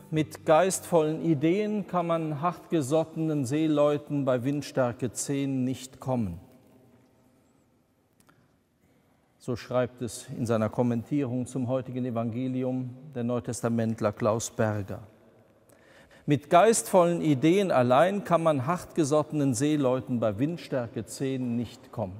Mit geistvollen Ideen kann man hartgesottenen Seeleuten bei Windstärke 10 nicht kommen. So schreibt es in seiner Kommentierung zum heutigen Evangelium der Neutestamentler Klaus Berger. Mit geistvollen Ideen allein kann man hartgesottenen Seeleuten bei Windstärke 10 nicht kommen.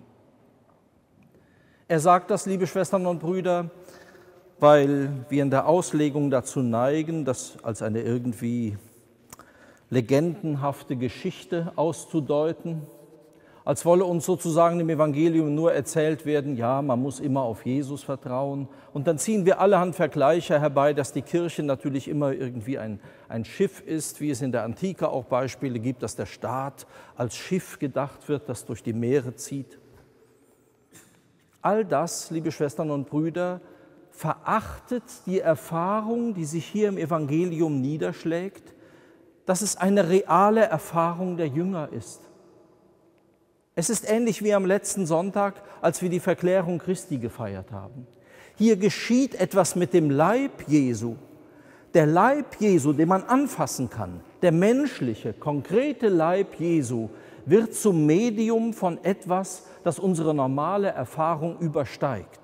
Er sagt das, liebe Schwestern und Brüder, weil wir in der Auslegung dazu neigen, das als eine irgendwie legendenhafte Geschichte auszudeuten, als wolle uns sozusagen im Evangelium nur erzählt werden, ja, man muss immer auf Jesus vertrauen. Und dann ziehen wir allerhand Vergleiche herbei, dass die Kirche natürlich immer irgendwie ein Schiff ist, wie es in der Antike auch Beispiele gibt, dass der Staat als Schiff gedacht wird, das durch die Meere zieht. All das, liebe Schwestern und Brüder, verachtet die Erfahrung, die sich hier im Evangelium niederschlägt, dass es eine reale Erfahrung der Jünger ist. Es ist ähnlich wie am letzten Sonntag, als wir die Verklärung Christi gefeiert haben. Hier geschieht etwas mit dem Leib Jesu. Der Leib Jesu, den man anfassen kann, der menschliche, konkrete Leib Jesu, wird zum Medium von etwas, das unsere normale Erfahrung übersteigt.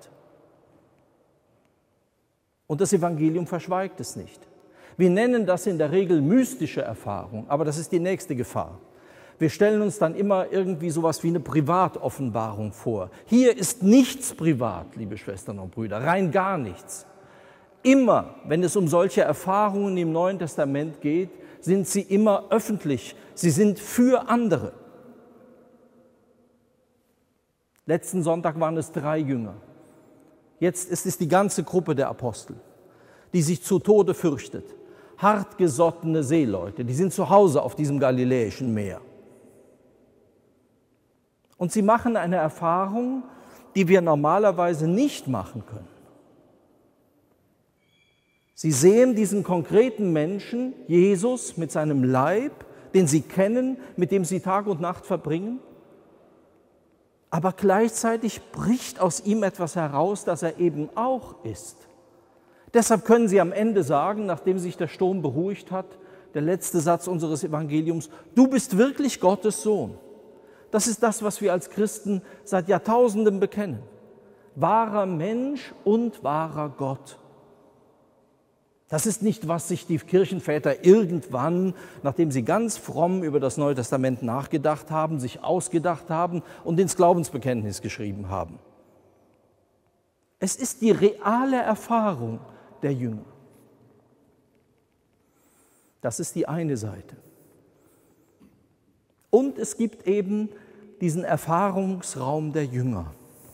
Und das Evangelium verschweigt es nicht. Wir nennen das in der Regel mystische Erfahrung, aber das ist die nächste Gefahr. Wir stellen uns dann immer irgendwie sowas wie eine Privatoffenbarung vor. Hier ist nichts privat, liebe Schwestern und Brüder, rein gar nichts. Immer, wenn es um solche Erfahrungen im Neuen Testament geht, sind sie immer öffentlich. Sie sind für andere. Letzten Sonntag waren es 3 Jünger. Jetzt ist es die ganze Gruppe der Apostel, die sich zu Tode fürchtet. Hartgesottene Seeleute, die sind zu Hause auf diesem galiläischen Meer. Und sie machen eine Erfahrung, die wir normalerweise nicht machen können. Sie sehen diesen konkreten Menschen, Jesus, mit seinem Leib, den sie kennen, mit dem sie Tag und Nacht verbringen. Aber gleichzeitig bricht aus ihm etwas heraus, das er eben auch ist. Deshalb können sie am Ende sagen, nachdem sich der Sturm beruhigt hat, der letzte Satz unseres Evangeliums, du bist wirklich Gottes Sohn. Das ist das, was wir als Christen seit Jahrtausenden bekennen. Wahrer Mensch und wahrer Gott. Das ist nicht, was sich die Kirchenväter irgendwann, nachdem sie ganz fromm über das Neue Testament nachgedacht haben, sich ausgedacht haben und ins Glaubensbekenntnis geschrieben haben. Es ist die reale Erfahrung der Jünger. Das ist die eine Seite. Und es gibt eben diesen Erfahrungsraum der Jünger.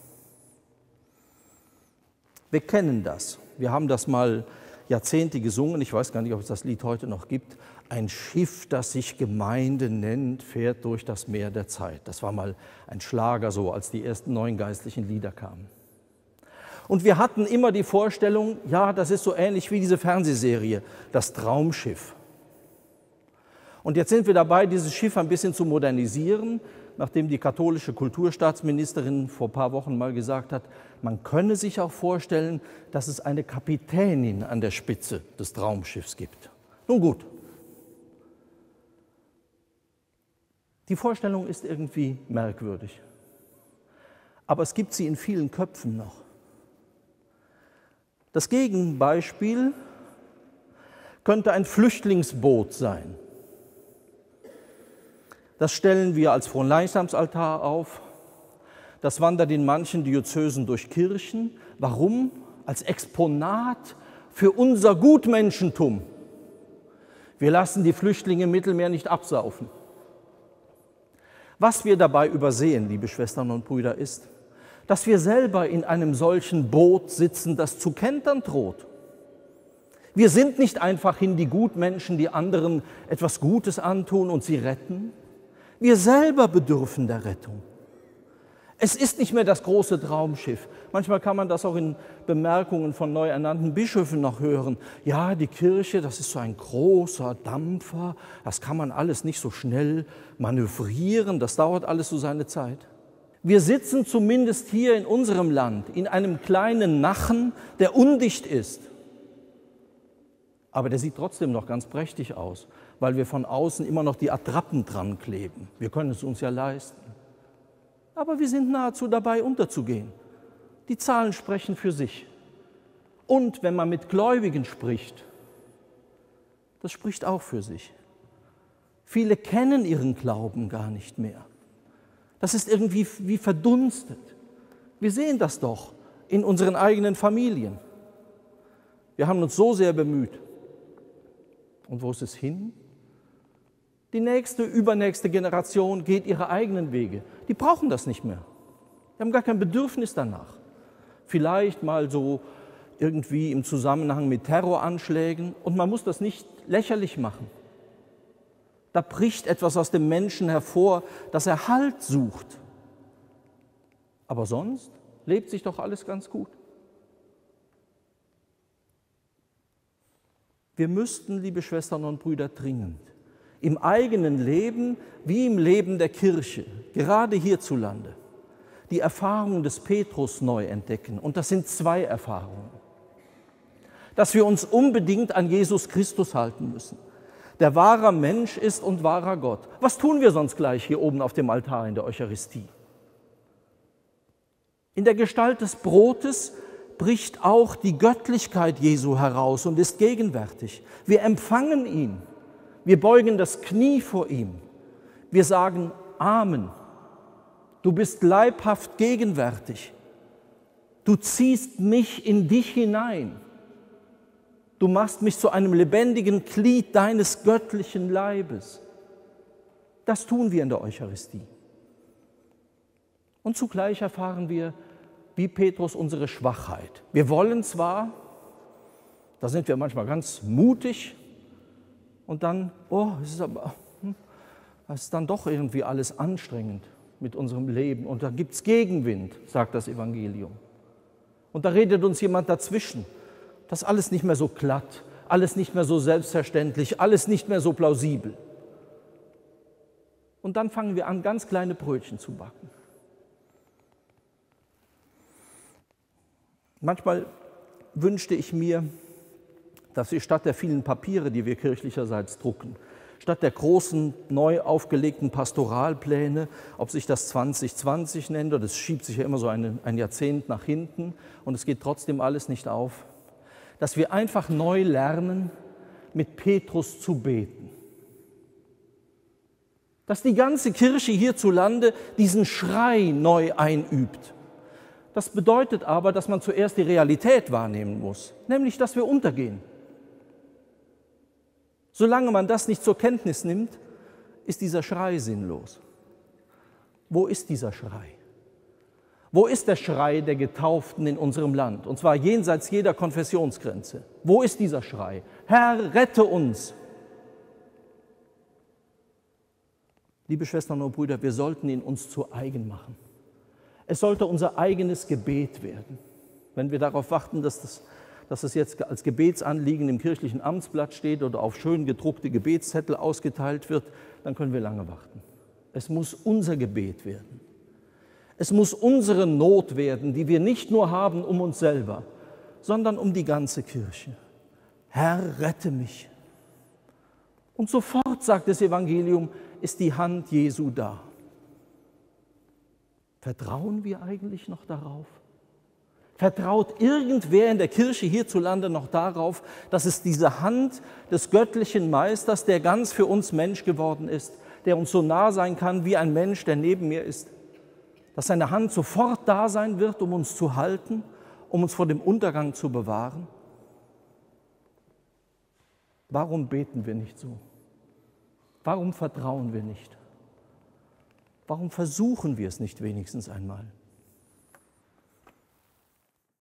Wir kennen das. Wir haben das mal Jahrzehnte gesungen, ich weiß gar nicht, ob es das Lied heute noch gibt, ein Schiff, das sich Gemeinde nennt, fährt durch das Meer der Zeit. Das war mal ein Schlager so, als die ersten neuen geistlichen Lieder kamen. Und wir hatten immer die Vorstellung, ja, das ist so ähnlich wie diese Fernsehserie, das Traumschiff. Und jetzt sind wir dabei, dieses Schiff ein bisschen zu modernisieren, nachdem die katholische Kulturstaatsministerin vor ein paar Wochen mal gesagt hat, man könne sich auch vorstellen, dass es eine Kapitänin an der Spitze des Traumschiffs gibt. Nun gut, die Vorstellung ist irgendwie merkwürdig, aber es gibt sie in vielen Köpfen noch. Das Gegenbeispiel könnte ein Flüchtlingsboot sein. Das stellen wir als Fronleichnamsaltar auf. Das wandert in manchen Diözesen durch Kirchen. Warum? Als Exponat für unser Gutmenschentum. Wir lassen die Flüchtlinge im Mittelmeer nicht absaufen. Was wir dabei übersehen, liebe Schwestern und Brüder, ist, dass wir selber in einem solchen Boot sitzen, das zu kentern droht. Wir sind nicht einfachhin die Gutmenschen, die anderen etwas Gutes antun und sie retten. Wir selber bedürfen der Rettung. Es ist nicht mehr das große Traumschiff. Manchmal kann man das auch in Bemerkungen von neu ernannten Bischöfen noch hören. Ja, die Kirche, das ist so ein großer Dampfer, das kann man alles nicht so schnell manövrieren, das dauert alles so seine Zeit. Wir sitzen zumindest hier in unserem Land in einem kleinen Nachen, der undicht ist. Aber der sieht trotzdem noch ganz prächtig aus, weil wir von außen immer noch die Attrappen dran kleben. Wir können es uns ja leisten. Aber wir sind nahezu dabei, unterzugehen. Die Zahlen sprechen für sich. Und wenn man mit Gläubigen spricht, das spricht auch für sich. Viele kennen ihren Glauben gar nicht mehr. Das ist irgendwie wie verdunstet. Wir sehen das doch in unseren eigenen Familien. Wir haben uns so sehr bemüht. Und wo ist es hin? Die nächste, übernächste Generation geht ihre eigenen Wege. Die brauchen das nicht mehr. Die haben gar kein Bedürfnis danach. Vielleicht mal so irgendwie im Zusammenhang mit Terroranschlägen. Und man muss das nicht lächerlich machen. Da bricht etwas aus dem Menschen hervor, dass er Halt sucht. Aber sonst lebt sich doch alles ganz gut. Wir müssten, liebe Schwestern und Brüder, dringend im eigenen Leben wie im Leben der Kirche, gerade hierzulande, die Erfahrung des Petrus neu entdecken. Und das sind zwei Erfahrungen. Dass wir uns unbedingt an Jesus Christus halten müssen, der wahrer Mensch ist und wahrer Gott. Was tun wir sonst gleich hier oben auf dem Altar in der Eucharistie? In der Gestalt des Brotes bricht auch die Göttlichkeit Jesu heraus und ist gegenwärtig. Wir empfangen ihn, wir beugen das Knie vor ihm, wir sagen Amen. Du bist leibhaft gegenwärtig, du ziehst mich in dich hinein, du machst mich zu einem lebendigen Glied deines göttlichen Leibes. Das tun wir in der Eucharistie. Und zugleich erfahren wir, wie Petrus, unsere Schwachheit. Wir wollen zwar, da sind wir manchmal ganz mutig und dann, es ist dann doch irgendwie alles anstrengend mit unserem Leben und da gibt es Gegenwind, sagt das Evangelium. Und da redet uns jemand dazwischen. Das ist alles nicht mehr so glatt, alles nicht mehr so selbstverständlich, alles nicht mehr so plausibel. Und dann fangen wir an, ganz kleine Brötchen zu backen. Manchmal wünschte ich mir, dass wir statt der vielen Papiere, die wir kirchlicherseits drucken, statt der großen, neu aufgelegten Pastoralpläne, ob sich das 2020 nennt, oder das schiebt sich ja immer so ein Jahrzehnt nach hinten und es geht trotzdem alles nicht auf, dass wir einfach neu lernen, mit Petrus zu beten. Dass die ganze Kirche hierzulande diesen Schrei neu einübt. Das bedeutet aber, dass man zuerst die Realität wahrnehmen muss, nämlich, dass wir untergehen. Solange man das nicht zur Kenntnis nimmt, ist dieser Schrei sinnlos. Wo ist dieser Schrei? Wo ist der Schrei der Getauften in unserem Land? Und zwar jenseits jeder Konfessionsgrenze. Wo ist dieser Schrei? Herr, rette uns! Liebe Schwestern und Brüder, wir sollten ihn uns zu eigen machen. Es sollte unser eigenes Gebet werden. Wenn wir darauf warten, dass es jetzt als Gebetsanliegen im kirchlichen Amtsblatt steht oder auf schön gedruckte Gebetszettel ausgeteilt wird, dann können wir lange warten. Es muss unser Gebet werden. Es muss unsere Not werden, die wir nicht nur haben um uns selber, sondern um die ganze Kirche. Herr, rette mich. Und sofort, sagt das Evangelium, ist die Hand Jesu da. Vertrauen wir eigentlich noch darauf? Vertraut irgendwer in der Kirche hierzulande noch darauf, dass es diese Hand des göttlichen Meisters, der ganz für uns Mensch geworden ist, der uns so nah sein kann wie ein Mensch, der neben mir ist, dass seine Hand sofort da sein wird, um uns zu halten, um uns vor dem Untergang zu bewahren? Warum beten wir nicht so? Warum vertrauen wir nicht? Warum versuchen wir es nicht wenigstens einmal?